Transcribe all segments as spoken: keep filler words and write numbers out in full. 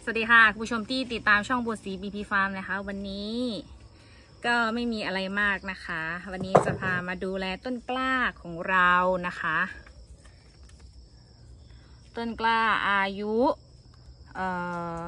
สวัสดีค่ะคุณผู้ชมที่ติดตามช่องบัวศรีบีพีฟาร์มนะคะวันนี้ก็ไม่มีอะไรมากนะคะวันนี้จะพามาดูแลต้นกล้าของเรานะคะต้นกล้าอายุเอ่อ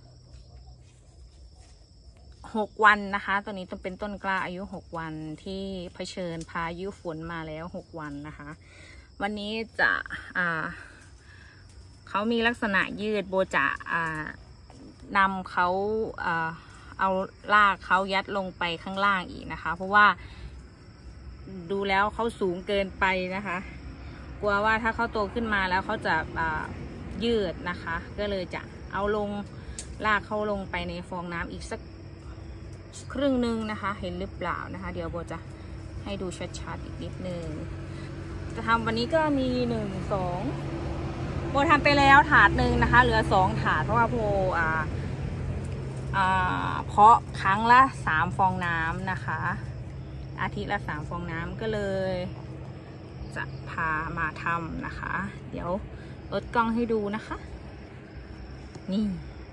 หกวันนะคะตัวนี้ต้องเป็นต้นกล้าอายุหกวันที่เผชิญพายุฝนมาแล้วหกวันนะคะวันนี้จะอ่าเขามีลักษณะยืดโบจะอ่านำเขาอ่าเอาลากเขายัดลงไปข้างล่างอีกนะคะเพราะว่าดูแล้วเขาสูงเกินไปนะคะกลัวว่าถ้าเขาโตขึ้นมาแล้วเขาจะอ่ายืดนะคะก็เลยจะเอาลงลากเขาลงไปในฟองน้ำอีกสักครึ่งหนึ่งนะคะเห็นหรือเปล่านะคะเดี๋ยวโบจะให้ดูชัดๆอีกนิดนึงจะทำวันนี้ก็มีหนึ่งสองโบทำไปแล้วถาดหนึ่งนะคะเหลือสองถาดเพราะว่าโบอ่าอ่าเพาะครั้งละสามฟองน้ำนะคะอาทิตย์ละสามฟองน้ำก็เลยจะพามาทำนะคะเดี๋ยวลดกล้องให้ดูนะคะนี่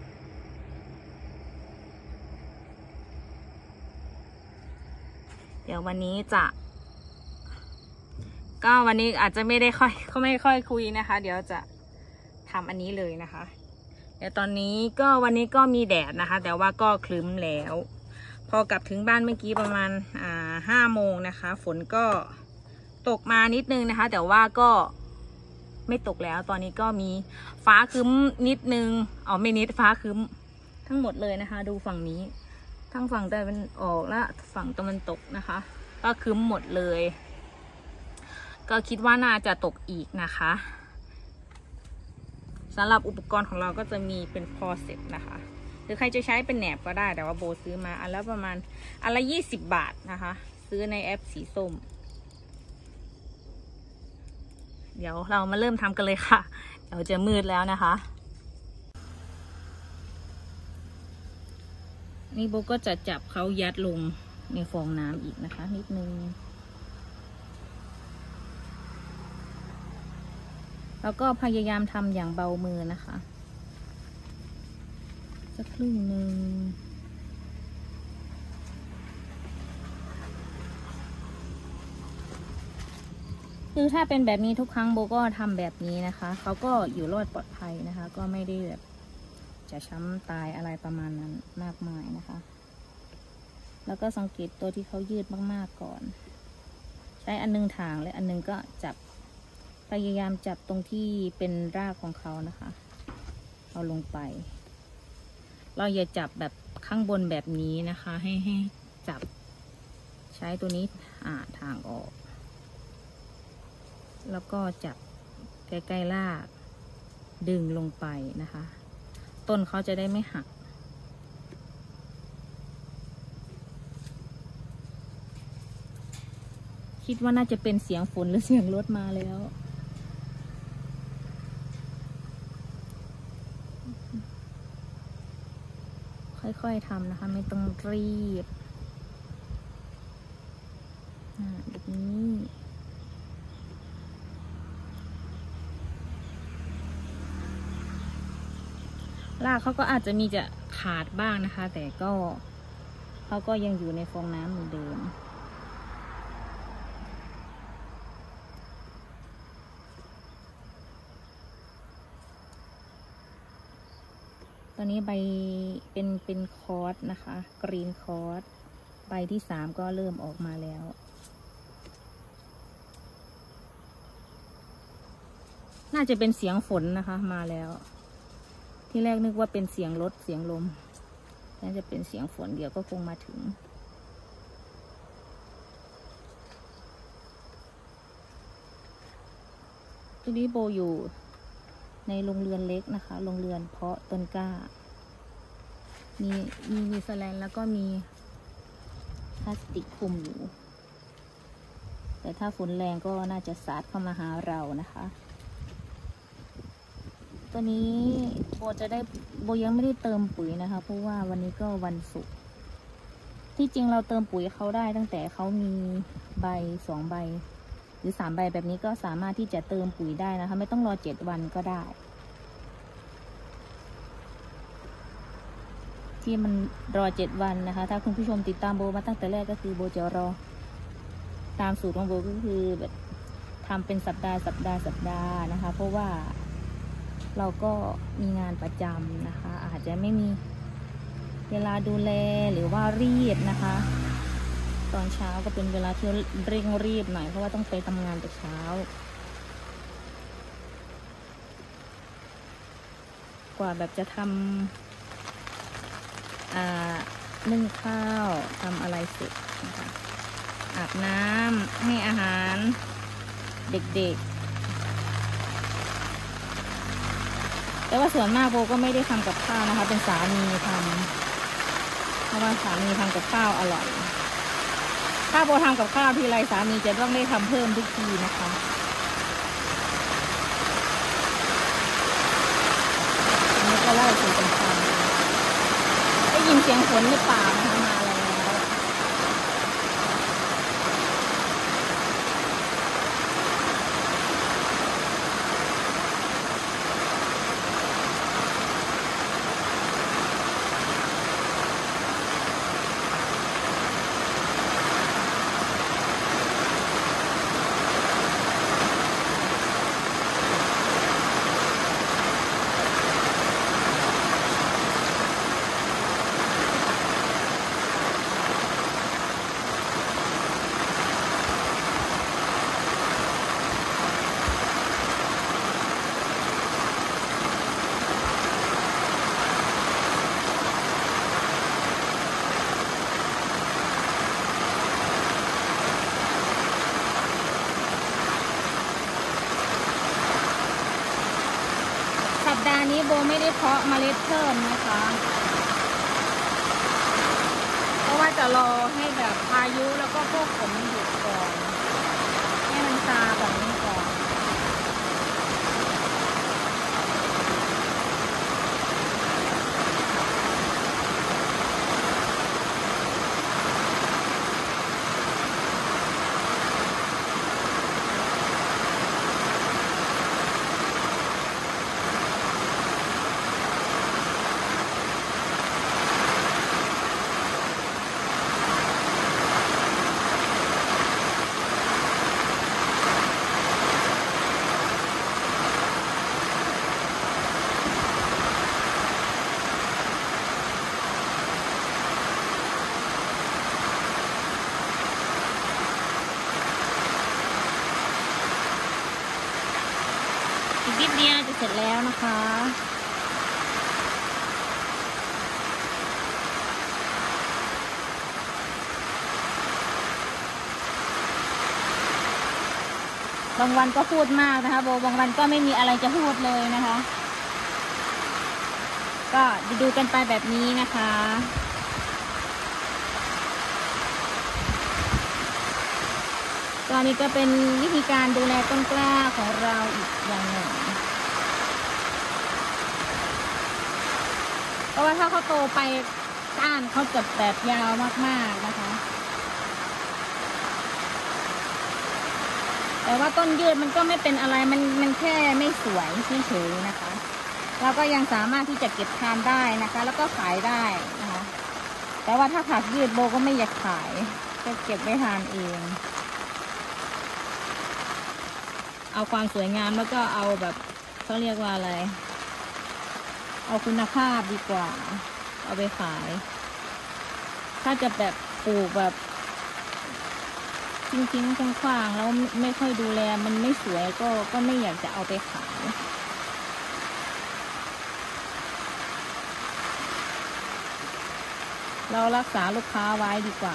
เดี๋ยววันนี้จะก็วันนี้อาจจะไม่ได้ค่อยเขาไม่ค่อยคุยนะคะเดี๋ยวจะทำอันนี้เลยนะคะเดี๋ยวตอนนี้ก็วันนี้ก็มีแดดนะคะแต่ว่าก็คลึ้มแล้วพอกลับถึงบ้านเมื่อกี้ประมาณอ่าห้าโมงนะคะฝนก็ตกมานิดนึงนะคะแต่ว่าก็ไม่ตกแล้วตอนนี้ก็มีฟ้าครึ้มนิดนึงอ๋อไม่นิดฟ้าครึ้มทั้งหมดเลยนะคะดูฝั่งนี้ทั้งฝั่งตะวันออกและฝั่งตะวันตกนะคะก็ครึ้มหมดเลยก็คิดว่าน่าจะตกอีกนะคะสำหรับอุปกรณ์ของเราก็จะมีเป็นพอเซ็ตนะคะหรือใครจะใช้เป็นแหนบก็ได้แต่ว่าโบซื้อมาอันละประมาณอันละยี่สิบบาทนะคะซื้อในแอปสีส้มเดี๋ยวเรามาเริ่มทำกันเลยค่ะเดี๋ยวจะมืดแล้วนะคะนี่โบก็จะจับเขายัดลงในฟองน้ำอีกนะคะนิดนึงแล้วก็พยายามทำอย่างเบามือนะคะสักครึ่งหนึ่งคือถ้าเป็นแบบนี้ทุกครั้งโบก็ทำแบบนี้นะคะเขาก็อยู่รอดปลอดภัยนะคะก็ไม่ได้แบบจะช้ำตายอะไรประมาณนั้นมากมายนะคะแล้วก็สังเกตตัวที่เขายืดมากๆก่อนใช้อันนึงถางและอันนึงก็จับพยายามจับตรงที่เป็นรากของเขานะคะเอาลงไปเราอย่าจับแบบข้างบนแบบนี้นะคะให้ให้จับใช้ตัวนี้อ่าทางออกแล้วก็จับใกล้ๆรากดึงลงไปนะคะต้นเขาจะได้ไม่หักคิดว่าน่าจะเป็นเสียงฝนหรือเสียงรถมาแล้วค่อยๆทำนะคะไม่ต้องรีบแบบนี้รากเขาก็อาจจะมีจะขาดบ้างนะคะแต่ก็เขาก็ยังอยู่ในฟองน้ำเหมือนเดิมตอนนี้ใบเป็นเป็นคอร์สนะคะกรีนคอร์สใบที่สามก็เริ่มออกมาแล้วน่าจะเป็นเสียงฝนนะคะมาแล้วที่แรกนึกว่าเป็นเสียงรถเสียงลมน่าจะเป็นเสียงฝนเดี๋ยวก็คงมาถึงตัวนี้โบอยู่ในโรงเรือนเล็กนะคะโรงเรือนเพาะต้นกล้ามีมีมีแสแลนแล้วก็มีพลาสติกคลุมอยู่แต่ถ้าฝนแรงก็น่าจะสาดเข้ามาหาเรานะคะตัวนี้โบจะได้โบยังไม่ได้เติมปุ๋ยนะคะเพราะว่าวันนี้ก็วันศุกร์ที่จริงเราเติมปุ๋ยเขาได้ตั้งแต่เขามีใบสองใบหรือสามใบแบบนี้ก็สามารถที่จะเติมปุ๋ยได้นะคะไม่ต้องรอเจ็ดวันก็ได้ที่มันรอเจ็ดวันนะคะถ้าคุณผู้ชมติดตามโบมาตั้งแต่แรกก็คือโบจะรอตามสูตรของโบก็คือแบบทำเป็นสัปดาห์สัปดาห์สัปดาห์นะคะเพราะว่าเราก็มีงานประจำนะคะอาจจะไม่มีเวลาดูแลหรือว่ารีบนะคะตอนเช้าก็เป็นเวลาที่เร่งรีบหน่อยเพราะว่าต้องไปทำงานแต่เช้ากว่าแบบจะทำอ่านึ่งข้าวทำอะไรเสร็จนะคะอาบน้ำให้อาหารเด็กๆแต่ว่าส่วนมากโบก็ไม่ได้ทำกับข้าวนะคะเป็นสามีทำเพราะว่าสามีทำกับข้าวอร่อยถ้าโบทำกับข้าวทีไรสามีจะต้องได้ทำเพิ่มทุกทีนะคะอันนี้ก็เล่าสู่กันฟังได้ยินเสียงฝนหรือเปล่านะคะมาแล้วสัปดาห์นี้โบไม่ได้เพาะเมล็ดเพิ่มนะคะเพราะว่าจะรอให้แบบพายุแล้วก็พวกฝนหยุดก่อนให้มันซาแบบนี้ก่อนอีกนิดเดียวจะเสร็จแล้วนะคะบางวันก็พูดมากนะคะโบบางวันก็ไม่มีอะไรจะพูดเลยนะคะก็ดูกันไปแบบนี้นะคะตอนนี้ก็เป็นวิธีการดูแลต้นกล้าของเราอีกอย่างหนึ่งเพราะว่าถ้าเขาโตไปก้านเขาจะแบบยาวมากๆนะคะแต่ว่าต้นยืดมันก็ไม่เป็นอะไรมันมันแค่ไม่สวยเฉยๆนะคะเราก็ยังสามารถที่จะเก็บทานได้นะคะแล้วก็ขายได้นะคะแต่ว่าถ้าผักยืดโบก็ไม่อยากขายจะเก็บไว้ทานเองเอาความสวยงามแล้วก็เอาแบบเขาเรียกว่าอะไรเอาคุณภาพดีกว่าเอาไปขายถ้าจะแบบปลูกแบบทิ้งๆขว้างๆแล้วไม่ค่อยดูแลมันไม่สวยก็ก็ไม่อยากจะเอาไปขายเรารักษาลูกค้าไว้ดีกว่า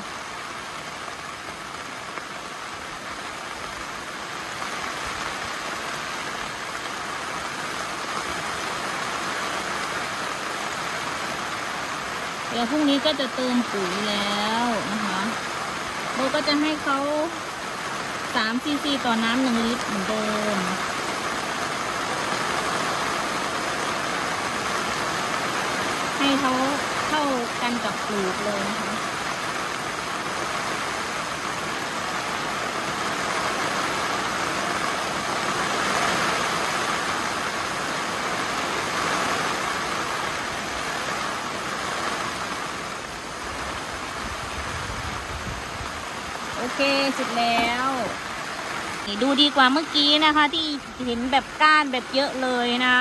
เดี๋ยวพรุ่งนี้ก็จะเติมปุ๋ยแล้วนะคะโบก็จะให้เขาสามซีซีต่อน้ำหนึ่งลิตรเหมือนเดิมให้เขาเข้ากันกับปลูกเลยนะคะเคเสร็จแล้วดูดีกว่าเมื่อกี้นะคะที่เห็นแบบก้านแบบเยอะเลยนะ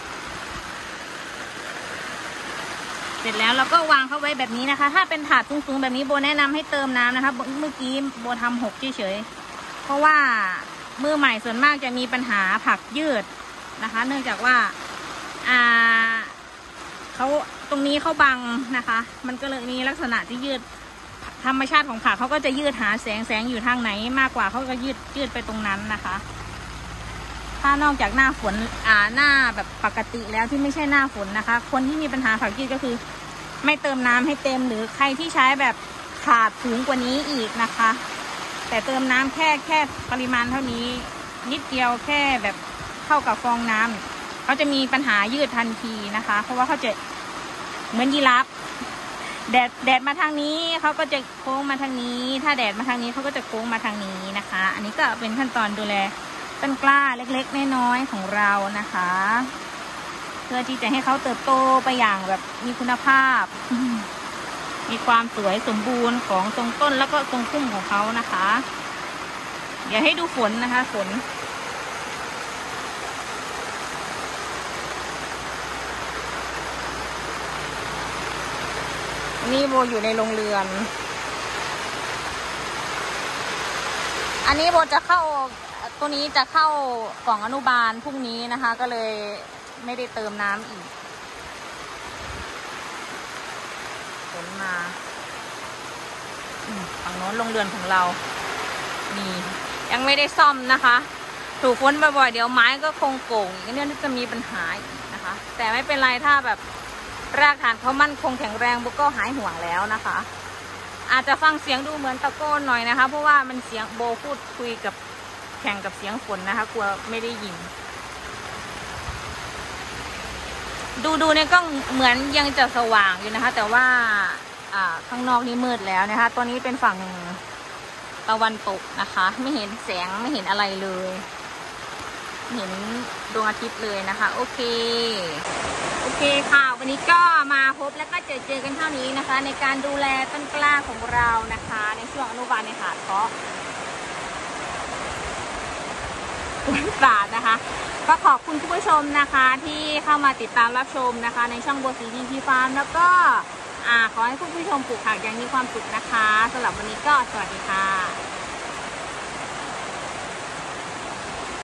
เสร็จแล้วเราก็วางเขาไว้แบบนี้นะคะถ้าเป็นถาดสูงๆแบบนี้โบแนะนำให้เติมน้ำนะคะเมื่อกี้โบทำหกเฉยๆเพราะว่ามือใหม่ส่วนมากจะมีปัญหาผักยืดนะคะเนื่องจากว่าอ่าเขาตรงนี้เขาบังนะคะมันก็เลยมีลักษณะที่ยืดธรรมชาติของผักเขาก็จะยืดหาแสงแสงอยู่ทางไหนมากกว่าเขาก็ยืดยืดไปตรงนั้นนะคะถ้านอกจากหน้าฝนอ่าหน้าแบบปกติแล้วที่ไม่ใช่หน้าฝนนะคะคนที่มีปัญหาผักยืดก็คือไม่เติมน้ำให้เต็มหรือใครที่ใช้แบบถาดสูงกว่านี้อีกนะคะแต่เติมน้ำแค่แค่ปริมาณเท่านี้นิดเดียวแค่แบบเท่ากับฟองน้ำเขาจะมีปัญหายืดทันทีนะคะเพราะว่าเขาจะเหมือนยีราฟแดดแดดมาทางนี้เขาก็จะโค้งมาทางนี้ถ้าแดดมาทางนี้เขาก็จะโค้งมาทางนี้นะคะอันนี้ก็เป็นขั้นตอนดูแลต้นกล้าเล็กๆน้อยๆของเรานะคะเพื่อที่จะให้เขาเติบโตไปอย่างแบบมีคุณภาพมีความสวยสมบูรณ์ของทรงต้นแล้วก็ทรงพุ่มของเขานะคะเดี๋ยวให้ดูฝนนะคะฝนนี่โบอยู่ในโรงเรือนอันนี้โบจะเข้าตัวนี้จะเข้ากล่องอนุบาลพรุ่งนี้นะคะก็เลยไม่ได้เติมน้ำอีกฝนมาฝั่งโน้นโรงเรือนของเรานี่ยังไม่ได้ซ่อมนะคะถูกฝนบ่อยๆเดี๋ยวไม้ก็คงโก่งอีกเนี่ยจะมีปัญหาอีกนะคะแต่ไม่เป็นไรถ้าแบบรากฐานเขามั่นคงแข็งแรงบุกก็หายห่วงแล้วนะคะอาจจะฟังเสียงดูเหมือนตะโกนหน่อยนะคะเพราะว่ามันเสียงโบพูดคุยกับแข่งกับเสียงฝนนะคะกลัวไม่ได้ยินดูดูในกล้องเหมือนยังจะสว่างอยู่นะคะแต่ว่าอ่าข้างนอกนี่มืดแล้วนะคะตัวนี้เป็นฝั่งตะวันตกนะคะไม่เห็นแสงไม่เห็นอะไรเลยเห็นดวงอาทิตย์เลยนะคะโอเคโอเคค่ะวันนี้ก็มาพบแล้วก็เจอเจอกันเท่านี้นะคะในการดูแลต้นกล้าของเรานะคะในช่วงอนุบาลในหาดเพาะศาสตร์นะคะก็ขอบคุณทุกผู้ชมนะคะที่เข้ามาติดตามรับชมนะคะในช่องโบสีดีทีฟาร์มแล้วก็อ่าขอให้คุณผู้ชมปลูกผักอย่างมีความสุขนะคะสำหรับวันนี้ก็สวัสดีค่ะ